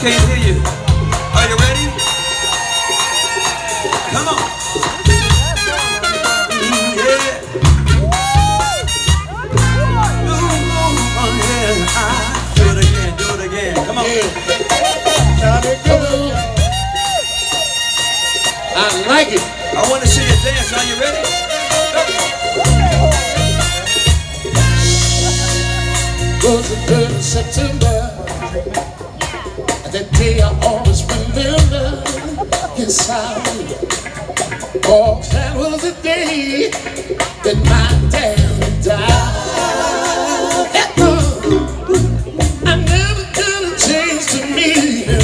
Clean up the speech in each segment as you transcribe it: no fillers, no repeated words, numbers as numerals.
can't hear you. Are you ready? Come on. Yeah. Do it again, do it again. Come on. I like it. I want to see you dance. Are you ready? Was the 3rd of September. That day I always remember. Yes, I will. Oh, that was the day that my dad died. I never got a chance to meet him.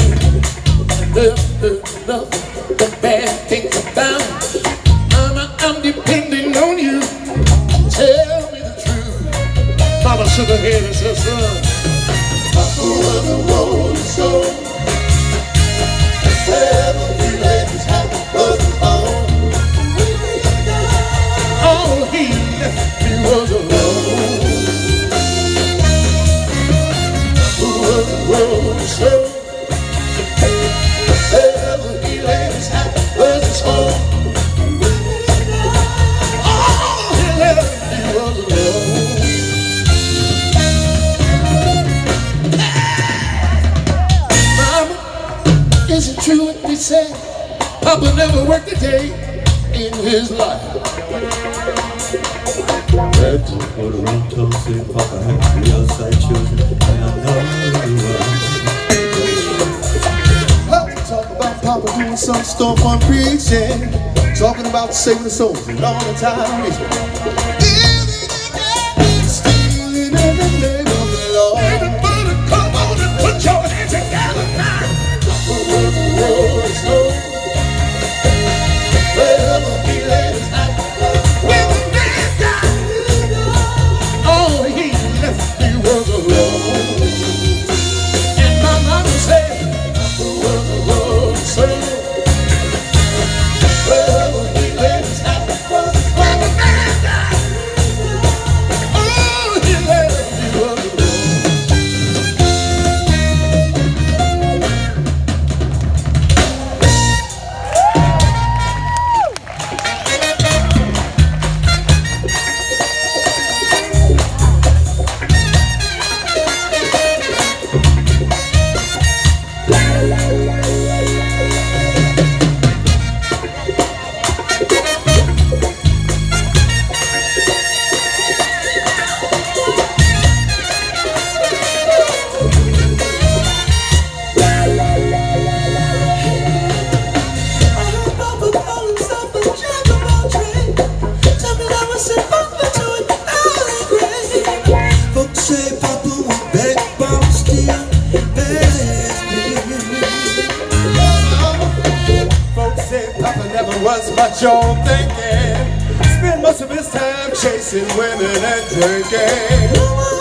Nothing but bad things about him. Mama, I'm depending on you. Tell me the truth. Mama shook her head and said, son, Papa was a rolling stone. Wherever he laid his hat was his home. All he was alone. Papa was a rolling stone. Wherever he laid his hat was his home. All he left, he was alone. Is it true what they say? Papa never worked a day in his life. Red to Toronto, say Papa had 3 outside children, and I know you are. Talk about Papa doing some storefront preaching, talking about saving the souls and all the time reaching. Stealing in the name of the Lord. Everybody come on and put your hands together now. Wherever he laid his hat, When the man died, all he left me was alone. And my mama said, Papa was a rolling stone. wherever he laid his hat, When the man died, all he left me was alone. was much on thinking. Spent most of his time chasing women and drinking.